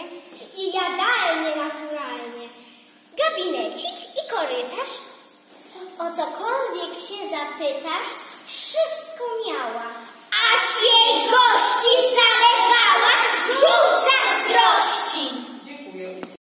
I jadalnie naturalnie. Gabinecik i korytarz. O cokolwiek się zapytasz, wszystko miała. Aż jej gości zalewała